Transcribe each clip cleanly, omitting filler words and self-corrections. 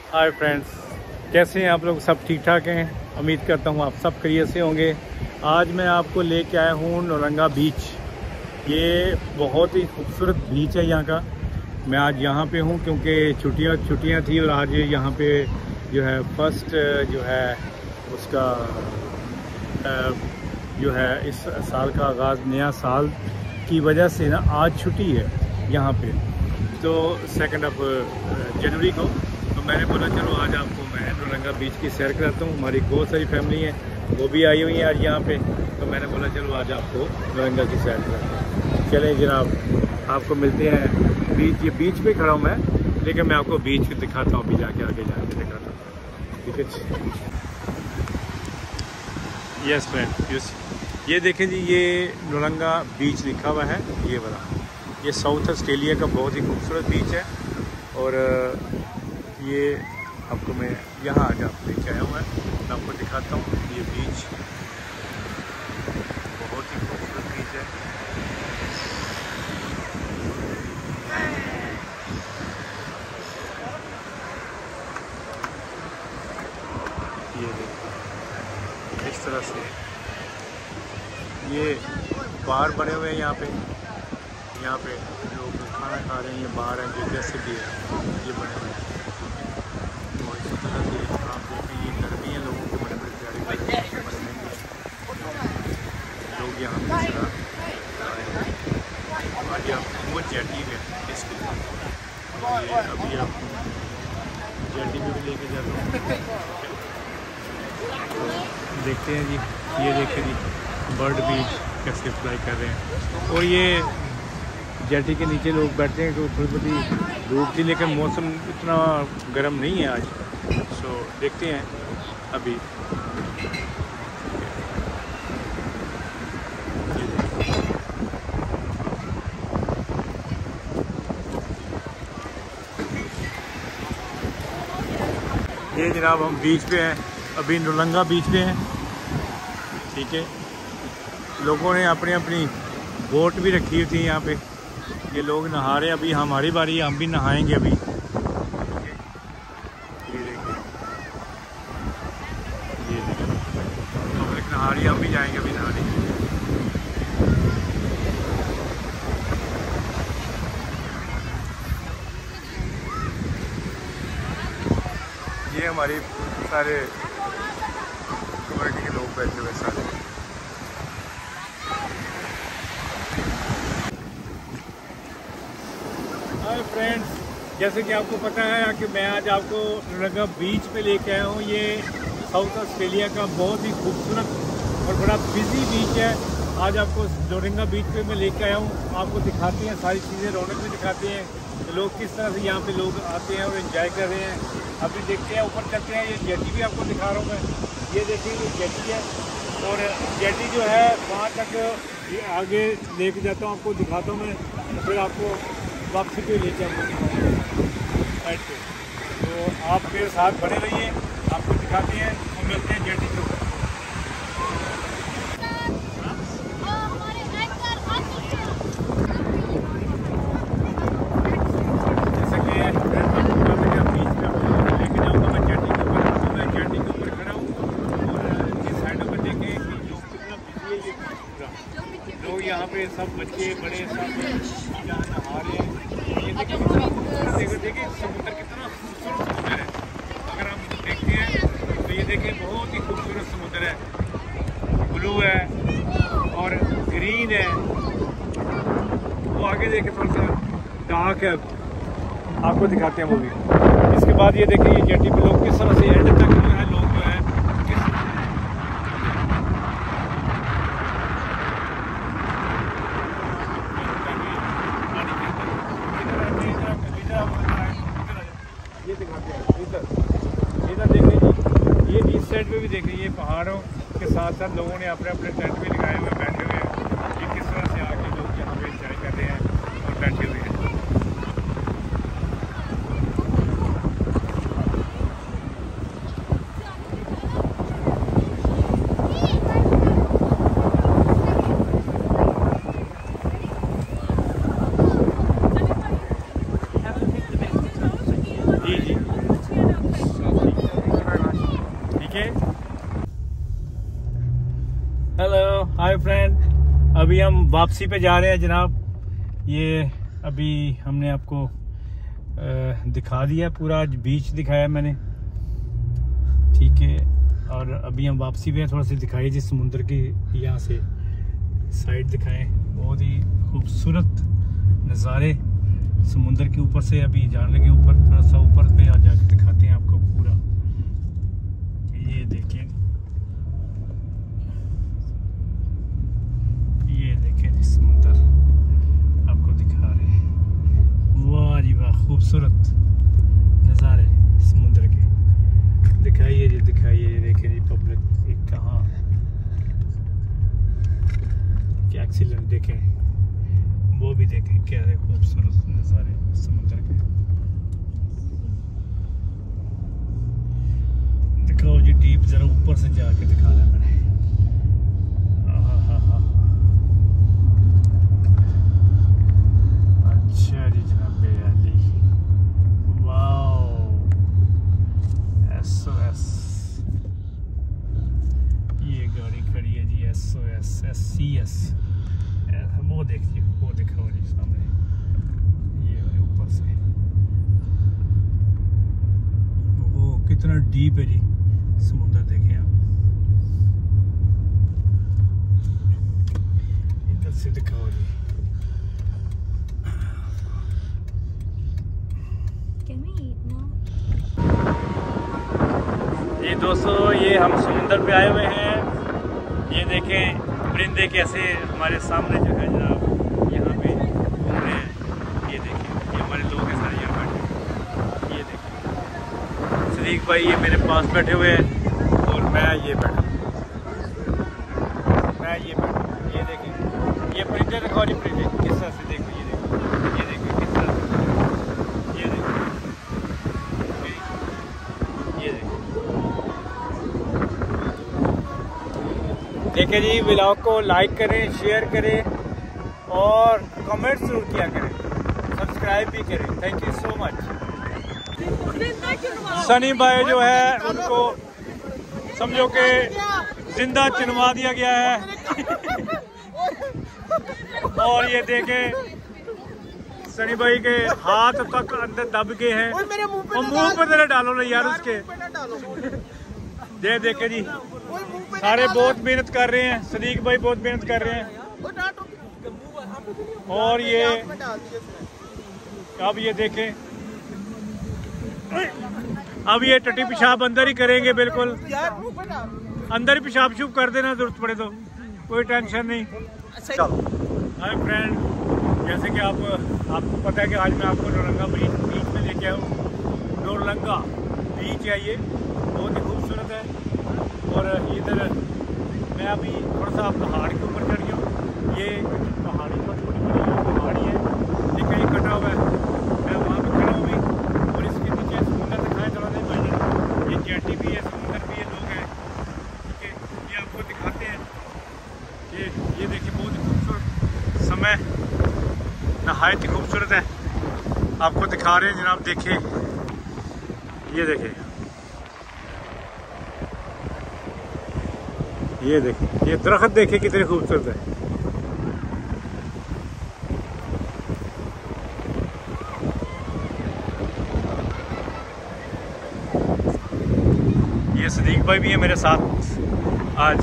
Hi friends, कैसे हैं आप लोग? सब ठीक ठाक हैं? उम्मीद करता हूँ आप सब खैरियत से होंगे। आज मैं आपको लेके आया हूँ नौरंगा बीच। ये बहुत ही खूबसूरत बीच है यहाँ का। मैं आज यहाँ पे हूँ क्योंकि छुट्टियाँ थी और आज यहाँ पे जो है फर्स्ट जो है उसका जो है इस साल का आगाज़ नया साल की वजह से ना आज छुट्टी है यहाँ पे, तो 2 जनवरी को। तो मैंने बोला चलो आज आपको मैं नौरंगा बीच की सैर कराता हूँ। हमारी बहुत सारी फैमिली है, वो भी आई हुई है आज यहाँ पे, तो मैंने बोला चलो आज आपको नौरंगा की सैर कराता हूँ। चलें जनाब, आपको मिलते हैं बीच। ये बीच पे खड़ा हूँ मैं, लेकिन मैं आपको बीच दिखाता हूँ, अभी जाके आगे जाके दिखाता हूँ। ठीक है, यस फ्रेंड, ये देखें जी, ये नौरंगा बीच लिखा हुआ है, ये वाला। ये साउथ ऑस्ट्रेलिया का बहुत ही खूबसूरत बीच है और ये आपको मैं यहाँ आज आप लेके आया हूँ। मैं आपको दिखाता हूँ ये बीच, बहुत ही खूबसूरत बीच है। ये देखिए इस तरह से ये बार बने हुए हैं यहाँ पे लोग खाना खा रहे हैं। ये बार हैं जो जैसे भी है ये बने हुए हैं, और इसी तरह से आप देखें ये घर भी हैं लोगों के बड़े बड़े प्यारे लोग यहाँ पे आए हैं। आज आप वो जेटी में इसके ये अभी आप जेटी में भी लेके जाते हैं। तो देखते हैं जी, ये देखें जी बर्ड बीच कैसे फ्लाई कर रहे हैं। और ये जेटी के नीचे लोग बैठते हैं तो थोड़ी बड़ी धूप थी, लेकिन मौसम इतना गर्म नहीं है आज। सो देखते हैं अभी। ये जनाब हम बीच पे हैं, अभी नौरंगा बीच पे हैं। ठीक है, लोगों ने अपनी अपनी बोट भी रखी हुई थी यहाँ पे। ये लोग नहा रहे हैं, अभी हमारी बारी है, हम भी नहाएंगे अभी। ये देखिए, ये देखिए पब्लिक नहा रही है, हम भी जाएंगे अभी नहाने। ये हमारी सारे कम्युनिटी के लोग बैठे हुए सारे। हाय फ्रेंड्स, जैसे कि आपको पता है कि मैं आज आपको नौरंगा बीच पे लेके आया हूँ। ये साउथ ऑस्ट्रेलिया का बहुत ही खूबसूरत और बड़ा बिजी बीच है। आज आपको नौरंगा बीच पे मैं लेके आया हूँ, आपको दिखाते हैं सारी चीज़ें, रौनक भी दिखाते हैं, लोग किस तरह से यहाँ पे लोग आते हैं और एंजॉय कर रहे हैं। अभी देखते हैं, ऊपर चलते हैं। ये जेटी भी आपको दिखा रहा हूँ मैं, ये देखिए ये जेटी है, और जेटी जो है वहाँ तक ये आगे लेके जाता हूँ, आपको दिखाता हूँ मैं, फिर आपको वापसी पे लेके आऊँगा साइड पे। तो आप मेरे साथ बने रहिए, आपको दिखाते हैं और मिलते हैं जेटी के ऊपर। जैसा कि बीच में लेके जाऊँगा मैं जेटी के ऊपर, तो मैं जेटी के ऊपर खड़ा हूँ और इस साइडों पर देखें कि लोग कितना बिजी है। ये पूरा लोग यहाँ पे सब बच्चे बड़े सब यहाँ नहा रहे हैं। देखिए समुद्र कितना खूबसूरत समुद्र है। अगर आप देखते हैं तो ये देखिए बहुत ही खूबसूरत समुद्र है, ब्लू है और ग्रीन है। वो आगे देखे थोड़ा सा डार्क है, आपको दिखाते हैं वो भी। इसके बाद ये देखिए ये जेटी पे लोग किस तरह से एंड तक जो है लोग जो है ये दिखाते हैं। इधर देखें, ये इस साइड पे भी देखें, ये पहाड़ों के साथ साथ लोगों ने अपने अपने टेंट भी लगाए हुए बैठे हुए हैं। ये किस तरह से आके लोग यहाँ पे एंजॉय कर रहे हैं और बैठे हुए हैं। जी जी ओके। हेलो, हाय फ्रेंड, अभी हम वापसी पे जा रहे हैं जनाब। ये अभी हमने आपको दिखा दिया, पूरा बीच दिखाया मैंने, ठीक है। और अभी हम वापसी पे थोड़ा सा दिखाइए जी समुद्र की यहाँ से साइड दिखाएं। बहुत ही खूबसूरत नज़ारे समुद्र के ऊपर से। अभी जाने लगे ऊपर, थोड़ा सा ऊपर पे आ जाके दिखाते हैं आपको पूरा। ये देखें, ये देखें समुद्र आपको दिखा रहे हैं। वाह जी वाह, खूबसूरत नज़ारे समुद्र के। दिखाइए जी, दिखाइए। ये देखें जी पब्लिक कहाँ, क्या एक्सीलेंट देखें, वो भी देखें क्या है खूबसूरत नज़ारे समुद्र के। दिखाओ जी डीप, जरा ऊपर से जाके दिखा रहा है मैंने। अच्छा जी जनाब अली, वाओ, SOS। ये गाड़ी खड़ी है जी SOS SCS। वो देखिए, वो दिखाओ जी सामने, ये ऊपर से वो कितना डीप है जी समुद्र, देखें आप। इधर से दिखाओ जी। ये दोस्तों, ये हम समुद्र पे आए हुए हैं। ये देखें परिंदे कैसे हमारे सामने जो है जनाब यहाँ पे घूम रहे हैं। ये देखें, ये हमारे लोग हैं सारे यहाँ बैठे। ये देखें सदीक भाई ये मेरे पास बैठे हुए हैं और मैं ये बैठा, ये देखें। ये परिंदे दिखाओ जी, परिंदे किस तरह से, देखो ये देखो, ये देखो किस तरह से, ये देखो, ये देखो। देखें जी, व्लॉग को लाइक करें, शेयर करें और कमेंट जरूर किया करें, सब्सक्राइब भी करें। Thank you so much. Sunny भाई जो है उनको समझो कि जिंदा चिनवा दिया गया है। और ये देखें सनी भाई के हाथ तक अंदर दब गए हैं, और मुंह पर जरा डालो ना यार उसके। देखे जी, सारे बहुत मेहनत कर रहे हैं, सदीक भाई बहुत मेहनत कर रहे हैं। और ये अब ये देखें, अब ये टट्टी पेशाब अंदर ही करेंगे, बिल्कुल अंदर ही पेशाब शुभ कर देना जरूरत पड़े तो, कोई टेंशन नहीं। हाय फ्रेंड, जैसे कि आपको पता है कि आज मैं आपको नौरंगा बीच में लेके आया हूँ। नौरंगा बीच है, ये बहुत ही खूबसूरत है। और इधर मैं अभी थोड़ा सा पहाड़ के ऊपर चढ़ गया हूँ। ये पहाड़ी पर थोड़ी बड़ी पहाड़ी है, लेकिन ये कटा हुआ है। मैं वहाँ पे खड़ा हूँ और इसके नीचे समुद्र दिखाया चला था भाई। ये जेटी भी है, समुद्र भी है, लोग हैं, ठीक है। ये आपको दिखाते हैं। ये देखिए, बहुत ही खूबसूरत समय, नहायत ही खूबसूरत है। आपको दिखा रहे हैं जनाब, देखिए, ये देखिए, ये देखिए, ये दरख्त देखिए कितने खूबसूरत है। ये सदीक भाई भी है मेरे साथ आज।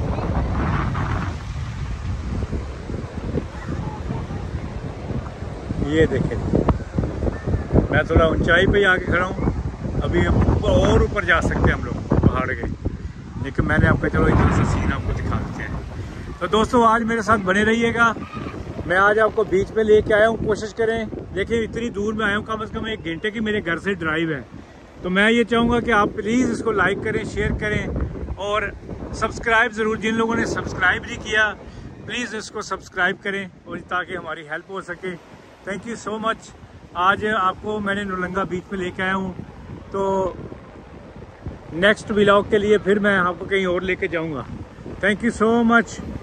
ये देखें, मैं थोड़ा ऊंचाई पे आके खड़ा हूँ। अभी और ऊपर जा सकते हैं हम लोग पहाड़ के, लेकिन मैंने आपका चलो इधर से सीन आपको दिखा देते हैं। तो दोस्तों आज मेरे साथ बने रहिएगा। मैं आज आपको बीच पे लेके आया हूँ, कोशिश करें। देखिए इतनी दूर में आया हूँ, कम से कम 1 घंटे की मेरे घर से ड्राइव है। तो मैं ये चाहूँगा कि आप प्लीज़ इसको लाइक करें, शेयर करें और सब्सक्राइब ज़रूर, जिन लोगों ने सब्सक्राइब नहीं किया प्लीज़ इसको सब्सक्राइब करें, और ताकि हमारी हेल्प हो सके। Thank you so much. आज आपको मैंने नौरंगा बीच पे लेके आया हूँ, तो नेक्स्ट व्लॉग के लिए फिर मैं आपको कहीं और लेके जाऊंगा। Thank you so much.